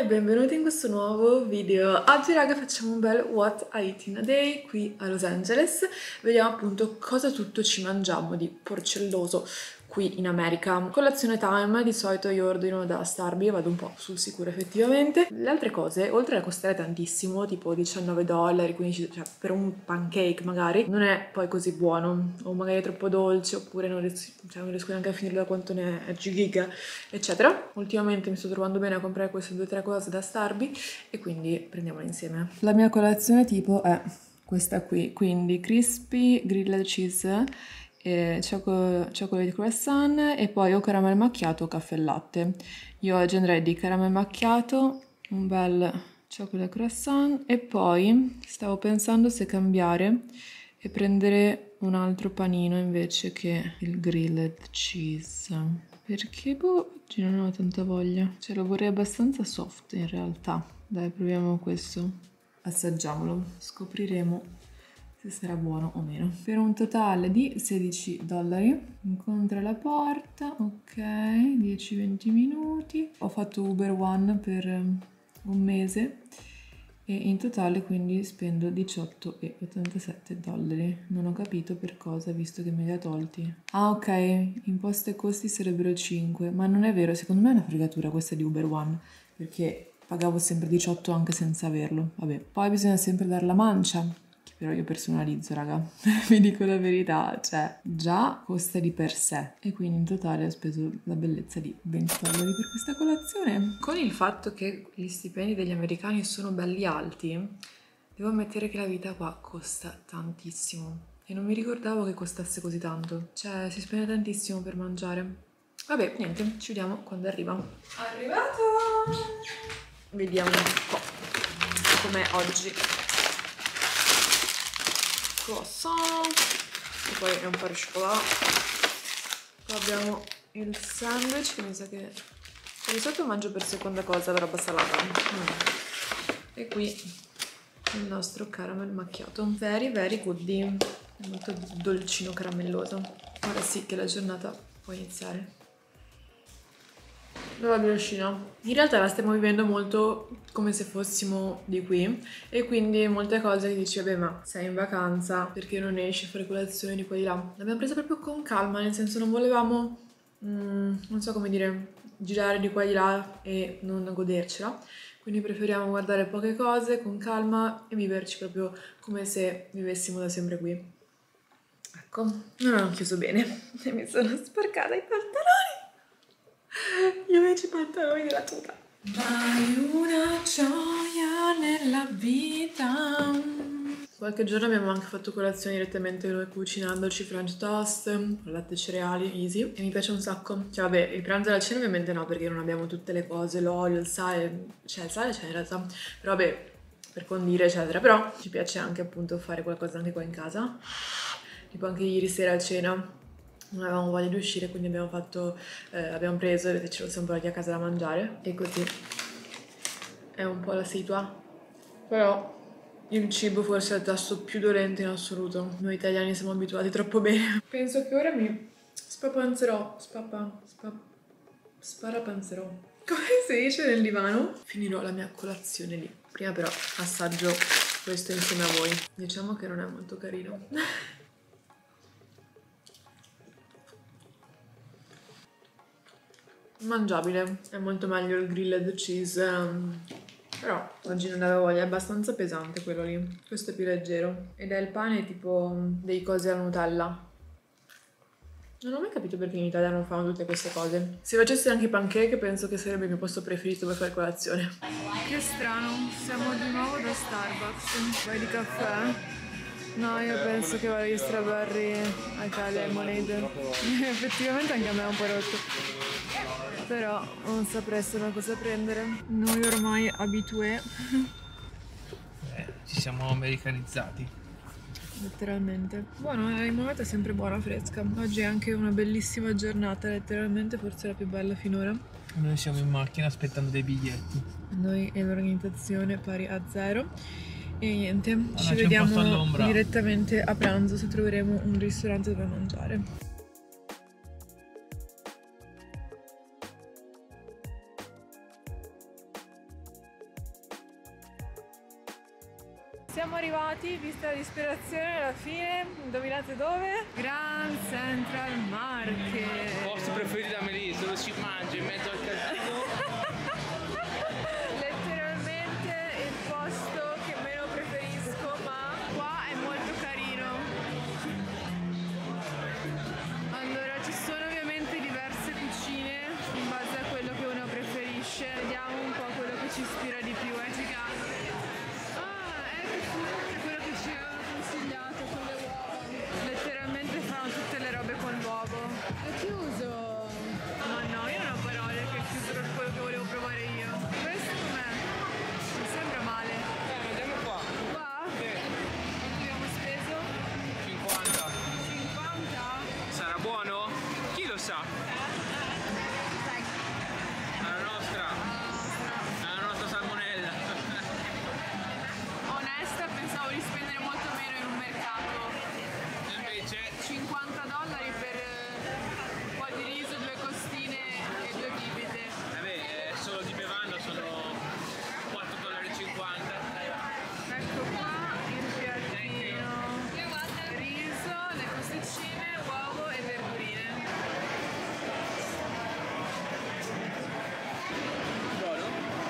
e benvenuti in questo nuovo video. Oggi raga facciamo un bel What I Eat in a Day qui a Los Angeles. Vediamo appunto cosa tutto ci mangiamo di porcelloso qui in America. Colazione time, di solito io ordino da Starbucks, vado un po' sul sicuro effettivamente. Le altre cose, oltre a costare tantissimo, tipo $19, 15, cioè per un pancake magari, non è poi così buono, o magari è troppo dolce, oppure non riesco neanche a finirlo da quanto ne è giga, eccetera. Ultimamente mi sto trovando bene a comprare queste 2 o 3 cose da Starbucks e quindi prendiamola insieme. La mia colazione tipo è questa qui, quindi crispy grilled cheese, chocolate croissant e poi o caramel macchiato o caffè e latte. Io oggi andrei di caramel macchiato, un bel chocolate croissant e poi stavo pensando se cambiare e prendere un altro panino invece che il grilled cheese, perché oggi non ho tanta voglia, cioè lo vorrei abbastanza soft in realtà. Dai, proviamo questo, assaggiamolo, scopriremo se sarà buono o meno. Per un totale di $16. Incontra la porta, ok, 10-20 minuti. Ho fatto Uber One per un mese e in totale quindi spendo $18,87. Non ho capito per cosa, visto che me li ha tolti. Ah, ok, imposte e costi sarebbero 5, ma non è vero, secondo me è una fregatura questa di Uber One, perché pagavo sempre 18 anche senza averlo. Vabbè, poi bisogna sempre dare la mancia, però io personalizzo, raga, vi dico la verità, cioè già costa di per sé e quindi in totale ho speso la bellezza di $20 per questa colazione. Con il fatto che gli stipendi degli americani sono belli alti, devo ammettere che la vita qua costa tantissimo e non mi ricordavo che costasse così tanto, cioè si spende tantissimo per mangiare. Vabbè, niente, ci vediamo quando arriva. Arrivato! Vediamo un po' com'è oggi. Croissant, e poi è un po' di cioccolato. Poi abbiamo il sandwich che mi sa che di solito mangio per seconda cosa la roba salata. E qui il nostro caramel macchiato, very very goodie, è molto dolcino caramelloso. Ora sì che la giornata può iniziare. La briochina. In realtà la stiamo vivendo molto come se fossimo di qui e quindi molte cose che dici vabbè ma sei in vacanza perché non esci a fare colazione di qua e di là. L'abbiamo presa proprio con calma, nel senso non volevamo, non so come dire, girare di qua e di là e non godercela. Quindi preferiamo guardare poche cose con calma e viverci proprio come se vivessimo da sempre qui. Ecco, non ho chiuso bene e mi sono sporcata i pantaloni. Gli unici pantaloni della tuta. Hai una gioia nella vita. Qualche giorno abbiamo anche fatto colazione direttamente noi cucinandoci French toast, con latte e cereali, easy. E mi piace un sacco. Cioè vabbè, il pranzo e la cena ovviamente no, perché non abbiamo tutte le cose, l'olio, il sale. Cioè il sale c'è in realtà. Però vabbè, per condire eccetera. Però ci piace anche appunto fare qualcosa anche qua in casa. Tipo anche ieri sera a cena non avevamo voglia di uscire, quindi abbiamo preso e ce lo siamo portati a casa da mangiare. E così è un po' la situa. Però il cibo forse è il tasto più dolente in assoluto. Noi italiani siamo abituati troppo bene. Penso che ora mi sparapanzerò. Come si dice nel divano? Finirò la mia colazione lì. Prima però assaggio questo insieme a voi. Diciamo che non è molto carino. Mangiabile, è molto meglio il grilled cheese, però oggi non avevo voglia, è abbastanza pesante quello lì, questo è più leggero ed è il pane tipo dei cosi alla Nutella. Non ho mai capito perché in Italia non fanno tutte queste cose. Se facessi anche i pancake penso che sarebbe il mio posto preferito per fare colazione. Che strano, siamo di nuovo da Starbucks. Vai di caffè? No, io penso che voglia gli strawberry a Italia lemonade. Effettivamente anche a me è un po' rotto. Però non saprei solo cosa prendere. Noi ormai abitué. Ci siamo americanizzati. Letteralmente. Buono, la limonata è sempre buona, fresca. Oggi è anche una bellissima giornata, letteralmente forse la più bella finora. Noi siamo in macchina aspettando dei biglietti. Noi e l'organizzazione pari a 0. E niente, ci vediamo direttamente a pranzo se troveremo un ristorante dove mangiare. Siamo arrivati, vista la disperazione, alla fine, indovinate dove? Grand Central Market. Posto preferito da Melissa, dove si mangia in mezzo al casino. Letteralmente il posto che meno preferisco, ma qua è molto carino. Allora, ci sono ovviamente diverse cucine in base a quello che uno preferisce. Vediamo un po' quello che ci ispira di più, gigante. Quello che ci avevano consigliato con le uova. Letteralmente fanno tutte le robe con l'uovo. È chiuso! Ma no, io non ho parole che è chiuso per quello che volevo provare io. Questo com'è? Mi sembra male. Andiamo qua. Qua? Sì. Quanto abbiamo speso? 50. 50? Sarà buono? Chi lo sa? È la nostra salmonella. Onesta, pensavo di spendere molto meno in un mercato. Invece $50 per un po' di riso, 2 costine e 2 bibite. vabbè, solo di bevanda sono $4,50. Ecco qua il piattino. Riso, le costicine, uovo e verdurine. Buono?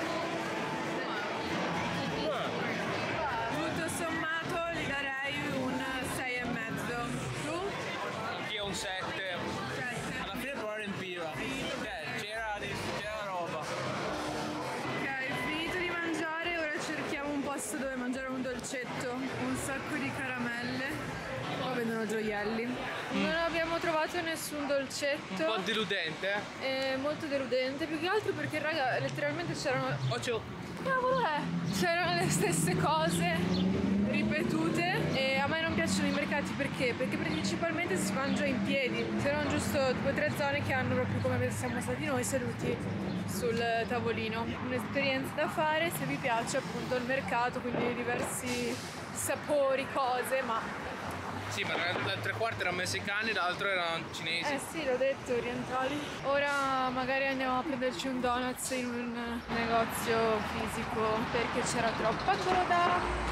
Tutto sommato gli darei un 6,5. Tu? Anch'io un 7. 7. Alla fine però riempiva. C'era roba. Ok, finito di mangiare, ora cerchiamo un posto dove mangiare un dolcetto. Un sacco di caramelle. Qua vendono gioielli. Non abbiamo trovato nessun dolcetto. Un po' deludente, eh? È molto deludente, più che altro perché raga, letteralmente c'erano... Occhio. Cavolo è? C'erano le stesse cose ripetute e a me non piacciono i mercati perché? Perché principalmente si mangia in piedi, c'erano giusto 2 o 3 zone che hanno proprio come siamo stati noi seduti sul tavolino. Un'esperienza da fare se vi piace appunto il mercato, quindi diversi sapori, cose, ma... Sì, ma da 3/4 erano messicani, l'altro erano cinesi. Eh sì, l'ho detto, orientali. Ora magari andiamo a prenderci un donuts in un negozio fisico perché c'era troppa coda.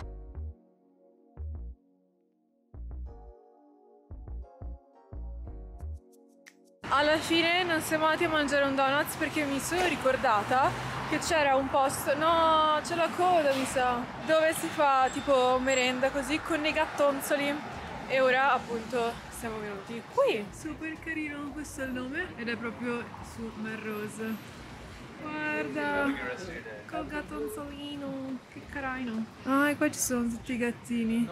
Alla fine non siamo andati a mangiare un donuts perché mi sono ricordata che c'era un posto, no, c'è la coda mi sa, dove si fa tipo merenda così con i gattonzoli. E ora appunto siamo venuti qui. Super carino, questo è il nome ed è proprio su Melrose. Guarda, col gattonzolino, che carino. Ah, e qua ci sono tutti i gattini.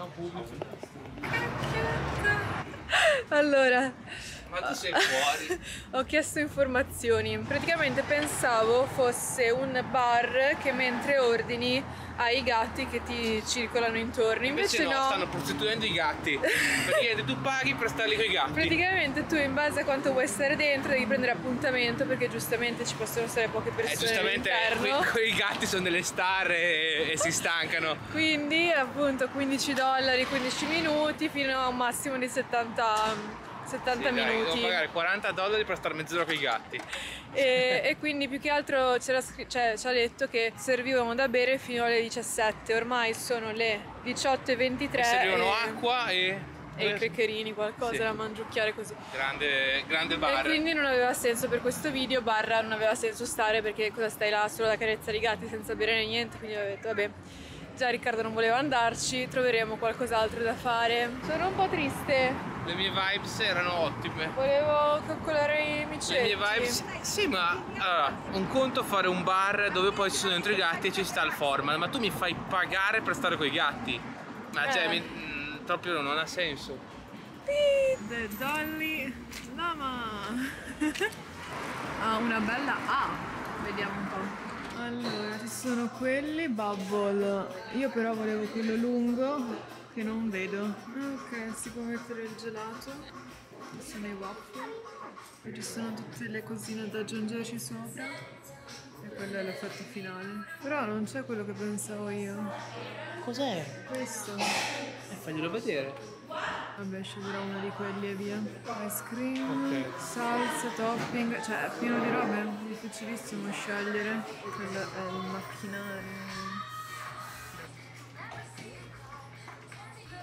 Allora, Ma tu sei fuori. ho chiesto informazioni. Praticamente pensavo fosse un bar che mentre ordini hai i gatti che ti circolano intorno. Invece no, stanno prostituendo i gatti. Praticamente tu paghi per stare lì con i gatti. praticamente tu in base a quanto vuoi stare dentro devi prendere appuntamento perché giustamente ci possono stare poche persone Giustamente all'interno. quei gatti sono delle star e si stancano. Quindi appunto $15, 15 minuti fino a un massimo di 70 Sì, dai, minuti. devo pagare $40 per stare mezz'ora con i gatti. E quindi più che altro ci ha detto che servivano da bere fino alle 17. Ormai sono le 18:23 E servivano acqua e i crackerini, qualcosa Sì. da mangiucchiare così. grande E bar. quindi non aveva senso per questo video, barra non aveva senso stare perché cosa stai là solo da carezzare i gatti senza bere né niente, quindi ho detto vabbè, già Riccardo non voleva andarci, troveremo qualcos'altro da fare. Sono un po' triste, Le mie vibes erano ottime. volevo coccolare i Le micetti. mie vibes? Sì, ma allora, un conto fare un bar dove poi ci sono dentro i gatti e ci sta il format, ma tu mi fai pagare per stare con i gatti? Ma cioè, proprio non ha senso. The Dolly Lama. Ha una bella A. Vediamo un po'. Allora, ci sono quelli Bubble. Io però volevo quello lungo che non vedo. Ok, si può mettere il gelato. Ci sono i waffle. E ci sono tutte le cosine da aggiungerci sopra. E quello è l'effetto finale. Però non c'è quello che pensavo io. Cos'è? Questo. Faglielo vedere. Vabbè, sceglierò uno di quelli e via. Ice cream, Ok. salsa, topping, cioè è pieno di robe, è difficilissimo scegliere. Quello è il macchinario.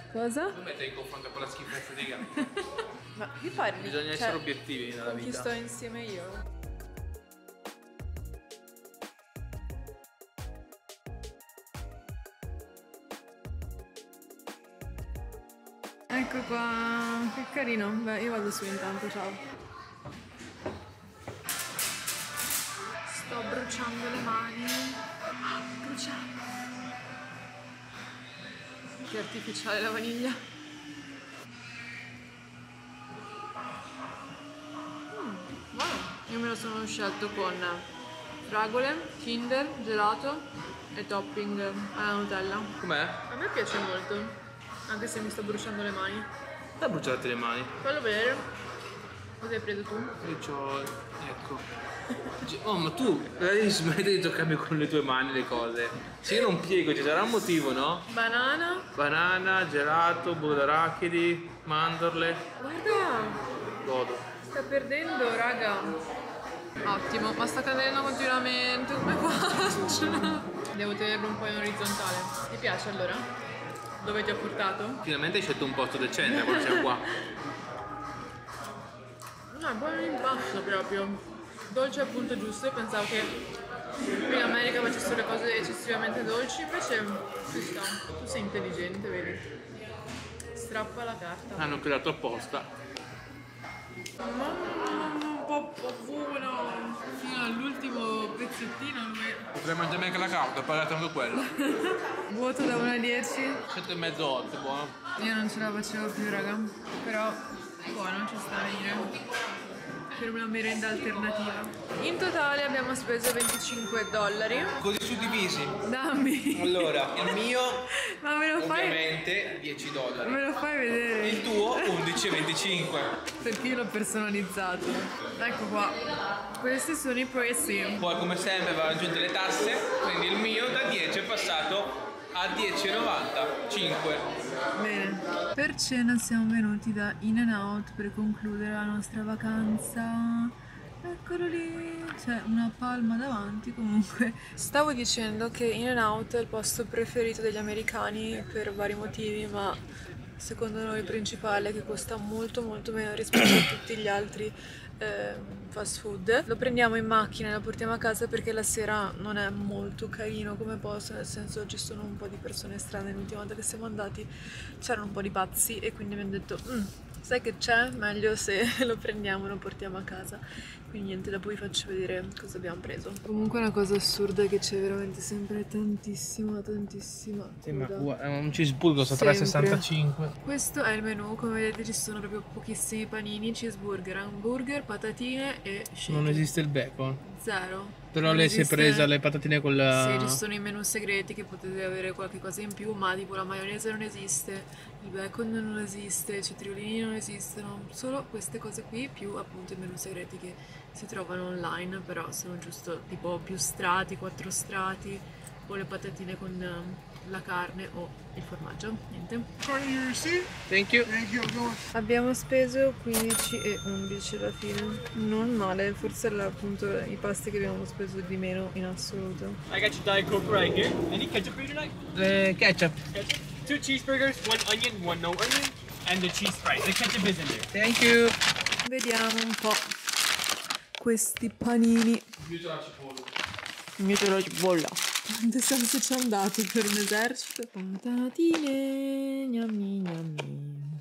Cosa? Tu metti in confronto con la schifezza dei gatti. Ma che parli? Bisogna essere obiettivi nella con chi vita. sto insieme io? Ecco qua, che carino. Beh, io vado su intanto, ciao. Sto bruciando le mani. Bruciando. Che artificiale la vaniglia. Buono. Io me lo sono scelto con fragole, Kinder, gelato e topping alla Nutella. Com'è? A me piace molto, anche se mi sto bruciando le mani. Da bruciarti le mani. Fallo vedere. Cosa hai preso tu? Io c'ho... ecco. Oh, ma tu smetti di toccarmi con le tue mani le cose. Se io non piego ci sarà un motivo, no? Banana. Banana, gelato, burro d'arachidi, mandorle. Guarda, Godo. sta perdendo, raga. Ottimo, ma sta cadendo continuamente, come faccio? Devo tenerlo un po' in orizzontale. Ti piace allora? Dove ti ho portato? Finalmente hai scelto un posto decente quando sei qua. No, è buono l'impasto proprio. Dolce al punto giusto. Io pensavo che qui in America facessero le cose eccessivamente dolci, invece ci sta. Tu sei intelligente, vedi? Strappa la carta. Hanno creato apposta. Un po' buono. Fino all'ultimo pezzettino. Potrei mangiarmi anche la carta, pagare tanto quello. Vuoto da 1 a 10. 7,5 8, buono. Io non ce la facevo più, raga. Però buono, ci sta a venire. Per una merenda alternativa. In totale abbiamo speso $25. Così suddivisi. Dammi. Allora, il mio Ma me lo fai? ovviamente $10. Me lo fai vedere? Il tuo 11,25. Perché io l'ho personalizzato. Ecco qua. Questi sono i prezzi. Poi come sempre va aggiunte le tasse, quindi il mio da 10 è passato a 10,90. 5. Bene. Per cena siamo venuti da In-N-Out per concludere la nostra vacanza. Eccolo lì, c'è una palma davanti comunque. Stavo dicendo che In-N-Out è il posto preferito degli americani per vari motivi, ma secondo noi il principale è che costa molto meno rispetto a tutti gli altri fast food. Lo prendiamo in macchina e lo portiamo a casa perché la sera non è molto carino come posto, nel senso ci sono un po' di persone strane. L'ultima volta che siamo andati c'erano un po' di pazzi e quindi abbiamo detto sai che c'è? Meglio se lo prendiamo e lo portiamo a casa. Quindi niente, dopo vi faccio vedere cosa abbiamo preso. Comunque una cosa assurda è che c'è veramente sempre tantissima Sì, ma food. un cheeseburger costa Sempre. 3,65. Questo è il menù, come vedete ci sono proprio pochissimi panini, cheeseburger, hamburger, patatine e shake. Non esiste il bacon. Zero. Però Non lei si è esiste- presa le patatine con la... Sì, ci sono i menù segreti che potete avere qualche cosa in più, ma tipo la maionese non esiste, il bacon non esiste, i cetriolini non esistono, solo queste cose qui più appunto i menù segreti che si trovano online, però sono giusto tipo più strati, 4 strati, o le patatine con la carne o il formaggio, niente. Thank you. Abbiamo speso 15,11 alla fine, non male, forse era appunto i pasti che abbiamo speso di meno in assoluto. I got your Diet Coke right here. Any ketchup for you tonight? Ketchup. Ketchup. 2 cheeseburgers, 1 onion, 1 no onion, and the cheese fries. The ketchup is in there. Thank you. Vediamo un po' questi panini. Io la cipolla. Io te la cipolla. Quante salse ci hanno dato per un esercito? Patatine, gnammi gnammi.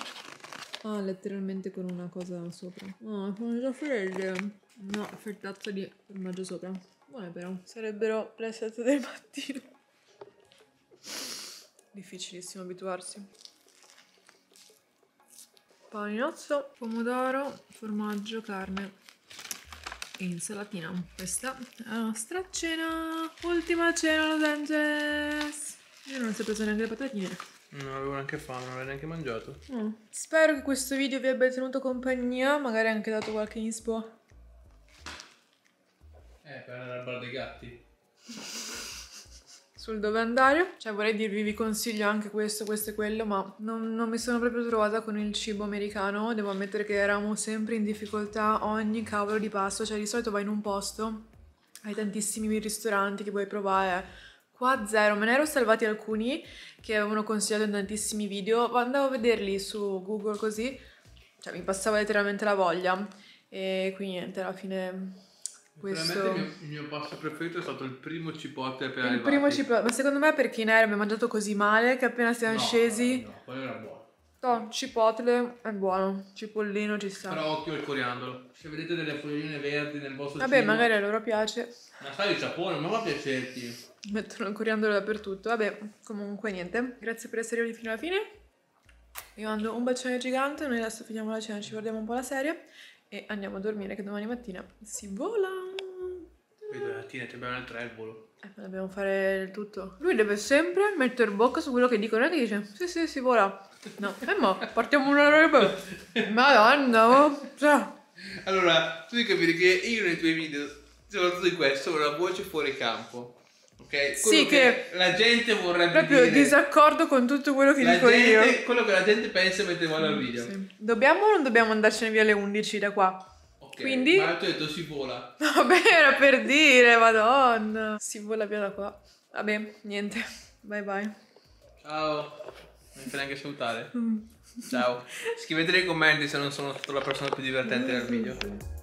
Ah, letteralmente con una cosa sopra. Ah, sono già fredde. No, fettazzo di formaggio sopra. Buone però. Sarebbero le 7 del mattino. Difficilissimo abituarsi. Paninozzo, pomodoro, formaggio, carne e insalatina. Questa è la nostra cena. Ultima cena a Los Angeles. Io non si è preso neanche le patatine. Non avevo neanche fame, non avevo neanche mangiato. Spero che questo video vi abbia tenuto compagnia, magari anche dato qualche inspo. Per andare al bar dei gatti. Sul dove andare. Cioè vorrei dirvi, vi consiglio anche questo e quello, ma non mi sono proprio trovata con il cibo americano. Devo ammettere che eravamo sempre in difficoltà ogni cavolo di pasto. Cioè di solito vai in un posto, hai tantissimi ristoranti che puoi provare, Qua zero, me ne ero salvati alcuni che avevano consigliato in tantissimi video, ma andavo a vederli su Google così, cioè mi passava letteralmente la voglia. E quindi niente, alla fine questo... Veramente il mio pasto preferito è stato il primo cipotle appena Il arrivati. primo cipotle, ma secondo me perché in aereo abbiamo mangiato così male che appena siamo scesi... No, quello era buono. No, cipotle è buono, cipollino ci sta. Però occhio al coriandolo. Se vedete delle foglioline verdi nel vostro Vabbè, cibo... magari a loro piace. Ma sai il sapore, non va a piacerti. Mettono il coriandolo dappertutto. Vabbè, comunque niente. Grazie per essere arrivati fino alla fine. Io mando un bacione gigante. Noi adesso finiamo la cena, ci guardiamo un po' la serie e andiamo a dormire che domani mattina si vola. Vedo la mattina, abbiamo il 3 il volo. Dobbiamo fare il tutto. Lui deve sempre mettere bocca su quello che dicono e dice sì, si vola. No, mo, partiamo un'ora e poi. Madonna, oh. Cioè. Allora, tu devi capire che io nei tuoi video, soprattutto di questo, ho una voce fuori campo. Ok? Sì, che la gente vorrebbe proprio dire. disaccordo con tutto quello che dico io. Quello che la gente pensa mentre guarda il video. Sì. Dobbiamo o non dobbiamo andarcene via alle 11 da qua? Ok, Quindi? ma tu hai detto si vola. Vabbè, era per dire, madonna. Si vola via da qua. Vabbè, niente. Bye bye. Ciao. Non mi fai neanche salutare. Ciao. Scrivete nei commenti se non sono stato la persona più divertente del video.